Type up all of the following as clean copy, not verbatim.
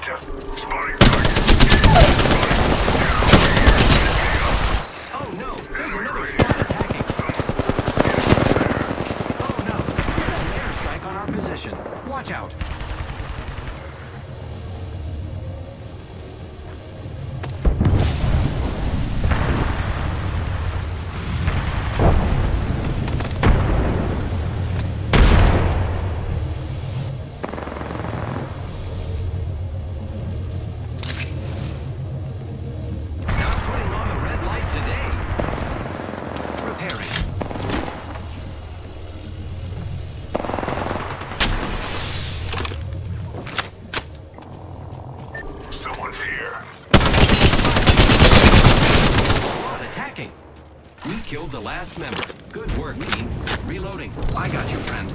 Oh no, there's another squad attacking. Oh no, there's an airstrike on our position. Watch out. Killed the last member. Good work, team. Reloading. I got you, friend.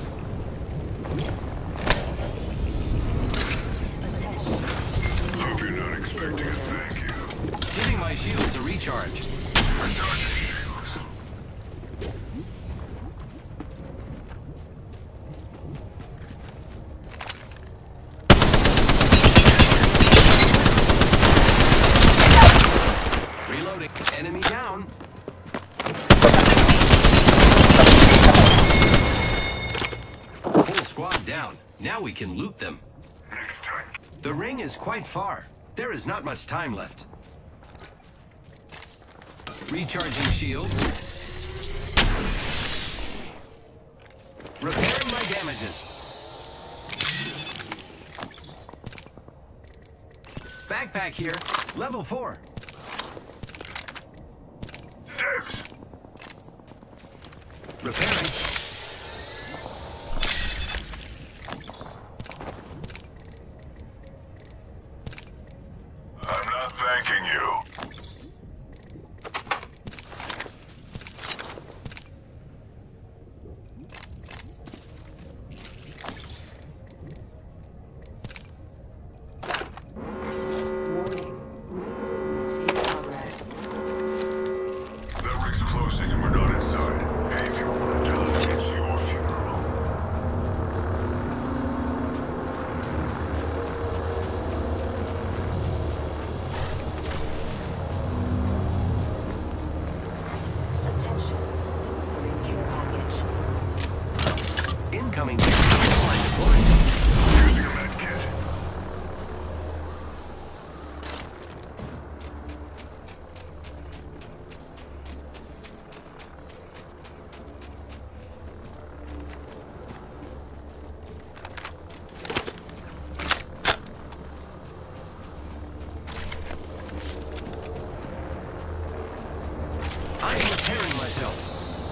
Hope you're not expecting a thank you. Giving my shields a recharge. Reloading. Enemy down. Squad down. Now we can loot them. Next time. The ring is quite far. There is not much time left. Recharging shields. Repairing my damages. Backpack here. Level 4. Devs. Repairing. Thanking you. That ring's closing and we're not inside. Hey, if you want to die, it's your funeral. Incoming. Using a med kit. I am repairing myself.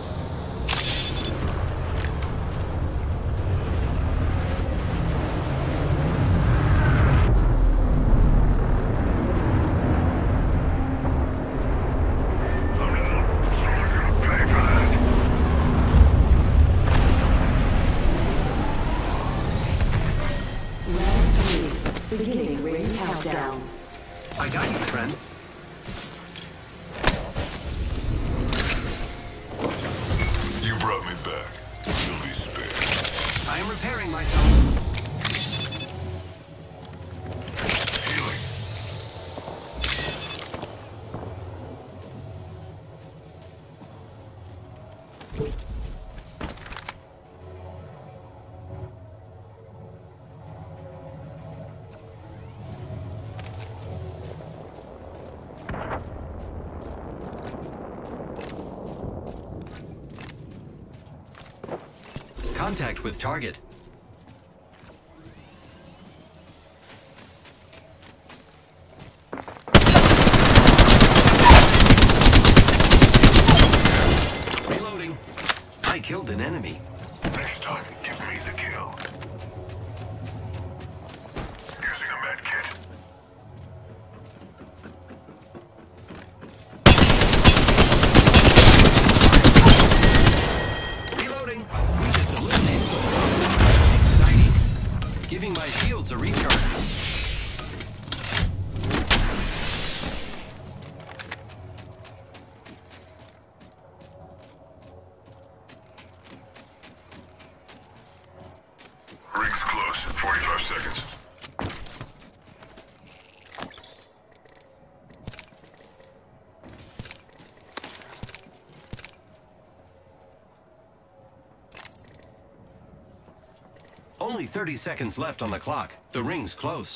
Beginning ring countdown. I got you, friend. You brought me back. You'll be spared. I am repairing myself. Healing. Contact with target. Reloading. I killed an enemy. Next time, give me the kill. Using a med kit. Reloading. We just eliminated. Exciting. Giving my shields a recharge. Only 30 seconds left on the clock. The ring's close.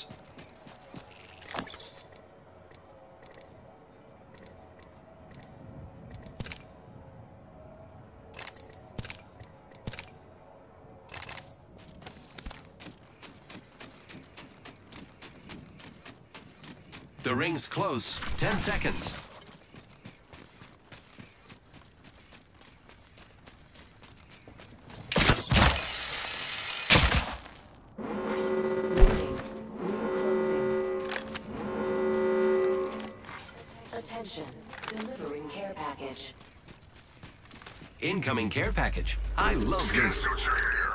The ring's close. 10 seconds. Attention, delivering care package. Incoming care package. I love Skin this. suits are here.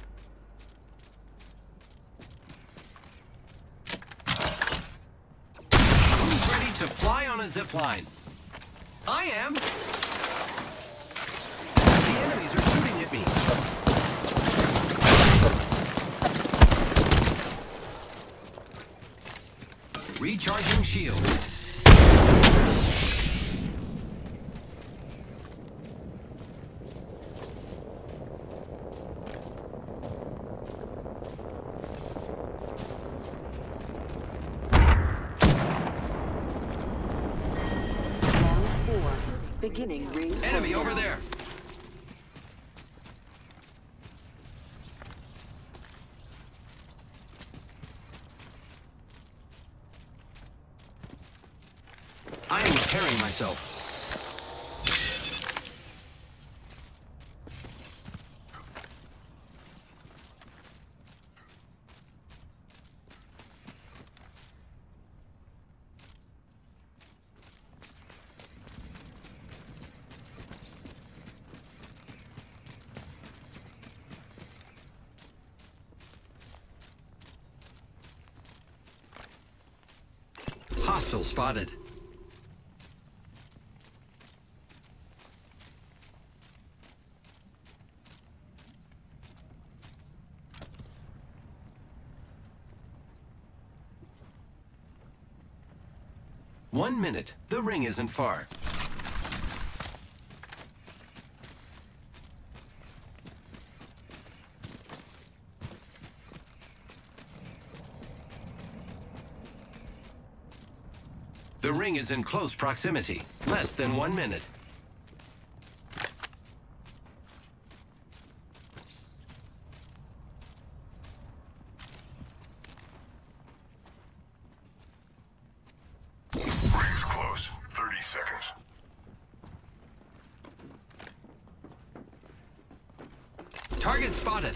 Who's ready to fly on a zip line? I am. The enemies are shooting at me. Recharging shield. Beginning ring. Enemy over there. I am repairing myself. Hostile spotted. One minute. The ring isn't far. The ring is in close proximity. Less than 1 minute. Ring's close. 30 seconds. Target spotted.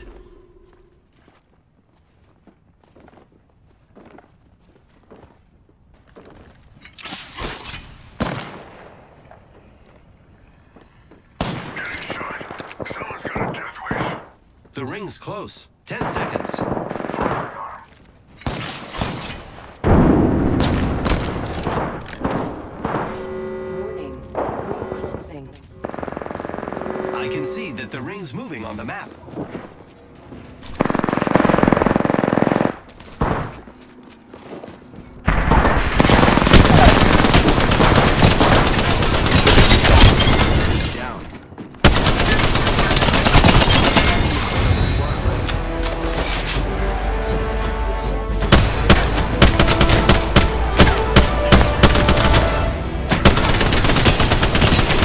Getting shot. Someone's got a death wish. The ring's close. 10 seconds. Firing on him. Warning, ring closing. I can see that the ring's moving on the map. Down.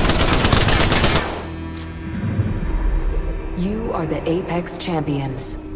You are the Apex Champions.